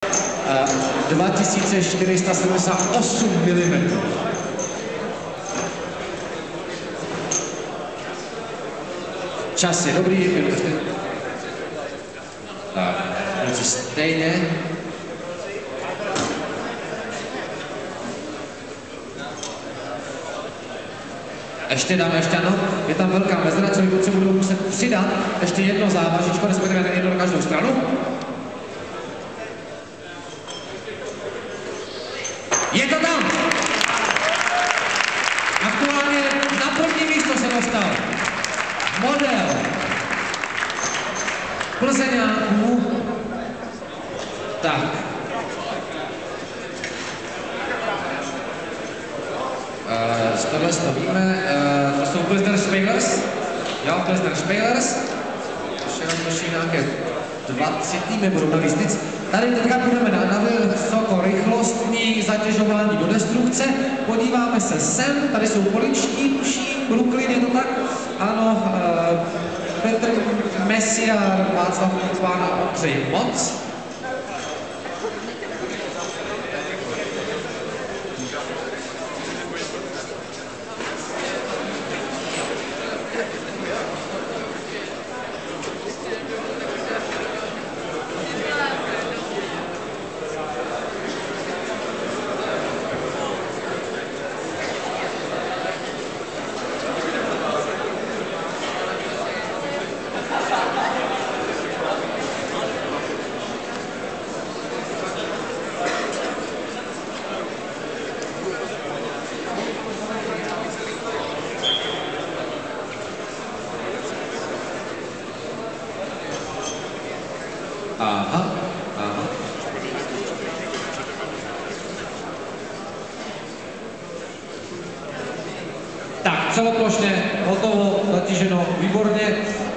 2478 mm. Čas je dobrý, tak, kluci stejně. Ještě ano, je tam velká mezera, čili kluci budou muset přidat ještě jedno závažičko, respektive jedno na každou stranu. Je to tam! Aktuálně na první místo se dostal model Plzeňáků. Tak. Tohle to víme, to jsou Plzner Špejlers. Jo, Plzner Špejlers. Ještě nějaké 20 týmy budou na lístnic. Tady teďka budeme na vysokorychlostní zatěžování do destrukce. Podíváme se sem, tady jsou poličtí, tuším, Brooklyn, je to tak? Ano, Petr Mesiar, Václav Kucván a Ondřej Moc. Aha. Tak, celoplošně hotovo, zatíženo výborně.